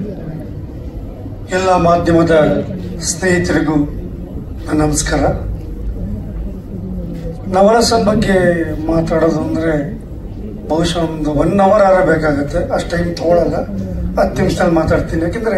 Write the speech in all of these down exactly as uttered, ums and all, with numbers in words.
ಎಲ್ಲ ಮಾಧ್ಯಮದ ಸ್ನೇಹಿತರಿಗೂ ನಮಸ್ಕಾರ. ನವರಸನ ಬಗ್ಗೆ ಮಾತಾಡೋದು ಅಂದರೆ ಬಹುಶಃ ಒಂದು ಒನ್ ಅವರ್ ಆರ ಬೇಕಾಗುತ್ತೆ. ಅಷ್ಟು ಟೈಮ್ ತಗೊಳ್ಳಲ್ಲ, ಹತ್ತು ನಿಮಿಷದಲ್ಲಿ ಮಾತಾಡ್ತೀನಿ. ಯಾಕೆಂದರೆ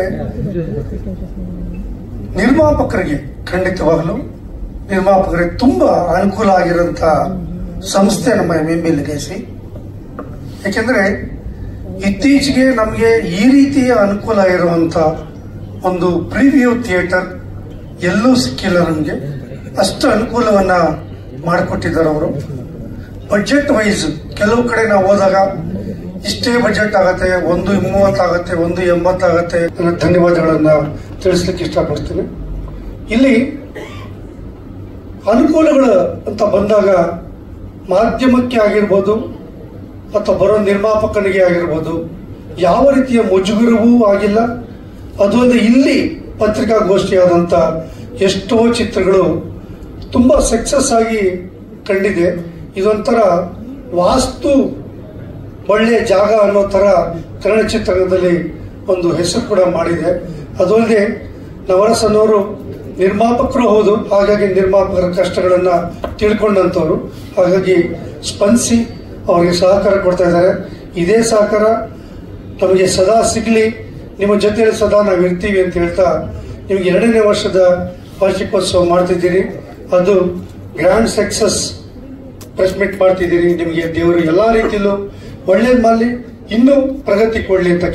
ನಿರ್ಮಾಪಕರಿಗೆ ಖಂಡಿತವಾಗಲೂ ನಿರ್ಮಾಪಕರಿಗೆ ತುಂಬ ಅನುಕೂಲ ಆಗಿರೋಂಥ ಸಂಸ್ಥೆ ನಮ್ಮ ಎಮ್ ಎಂ ಬಿ ಲೆಗಸಿ. ಯಾಕೆಂದರೆ ಇತ್ತೀಚೆಗೆ ನಮಗೆ ಈ ರೀತಿಯ ಅನುಕೂಲ ಇರುವಂಥ ಒಂದು ಪ್ರಿವ್ಯೂ ಥಿಯೇಟರ್ ಎಲ್ಲೂ ಸಿಕ್ಕಿಲ್ಲ. ನಮಗೆ ಅಷ್ಟು ಅನುಕೂಲವನ್ನು ಮಾಡಿಕೊಟ್ಟಿದ್ದಾರೆ ಅವರು. ಬಜೆಟ್ ವೈಸ್ ಕೆಲವು ಕಡೆ ನಾವು ಹೋದಾಗ ಇಷ್ಟೇ ಬಜೆಟ್ ಆಗುತ್ತೆ, ಒಂದು ಮೂವತ್ತಾಗತ್ತೆ, ಒಂದು ಎಂಬತ್ತಾಗತ್ತೆ. ನನ್ನ ಧನ್ಯವಾದಗಳನ್ನು ತಿಳಿಸ್ಲಿಕ್ಕೆ ಇಷ್ಟಪಡ್ತೀನಿ. ಇಲ್ಲಿ ಅನುಕೂಲಗಳು ಅಂತ ಬಂದಾಗ ಮಾಧ್ಯಮಕ್ಕೆ ಆಗಿರ್ಬೋದು ಅಥವಾ ಬರೋ ನಿರ್ಮಾಪಕನಿಗೆ ಆಗಿರ್ಬೋದು ಯಾವ ರೀತಿಯ ಮುಜುಗರವೂ ಆಗಿಲ್ಲ. ಅದು ಅಲ್ಲದೆ ಇಲ್ಲಿ ಪತ್ರಿಕಾಗೋಷ್ಠಿಯಾದಂಥ ಎಷ್ಟೋ ಚಿತ್ರಗಳು ತುಂಬ ಸಕ್ಸಸ್ ಆಗಿ ಕಂಡಿದೆ. ಇದೊಂಥರ ವಾಸ್ತು ಒಳ್ಳೆಯ ಜಾಗ ಅನ್ನೋ ಥರ ಕನ್ನಡ ಚಿತ್ರರಂಗದಲ್ಲಿ ಒಂದು ಹೆಸರು ಕೂಡ ಮಾಡಿದೆ. ಅದಲ್ಲದೆ ನವರಸನವರು ನಿರ್ಮಾಪಕರು ಹೌದು, ಹಾಗಾಗಿ ನಿರ್ಮಾಪಕರ ಕಷ್ಟಗಳನ್ನು ತಿಳ್ಕೊಂಡಂಥವ್ರು. ಹಾಗಾಗಿ ಸ್ಪಂದಿಸಿ ಅವರಿಗೆ ಸಹಕಾರ ಕೊಡ್ತಾ ಇದ್ದಾರೆ. ಇದೇ ಸಹಕಾರ ನಮಗೆ ಸದಾ ಸಿಗಲಿ, ನಿಮ್ಮ ಜೊತೆಯಲ್ಲಿ ಸದಾ ನಾವು ಇರ್ತೀವಿ ಅಂತ ಹೇಳ್ತಾ ನಿಮಗೆ ಎರಡನೇ ವರ್ಷದ ವಾರ್ಷಿಕೋತ್ಸವ ಮಾಡ್ತಿದ್ದೀರಿ. ಅದು ಗ್ರ್ಯಾಂಡ್ ಸಕ್ಸಸ್ ಪ್ರೆಸ್ ಮೀಟ್ ಮಾಡ್ತಿದ್ದೀರಿ. ನಿಮಗೆ ದೇವರು ಎಲ್ಲ ರೀತಿಯಲ್ಲೂ ಒಳ್ಳೇದು ಮಾಡಲಿ, ಇನ್ನೂ ಪ್ರಗತಿ ಕೊಡಲಿ ಅಂತ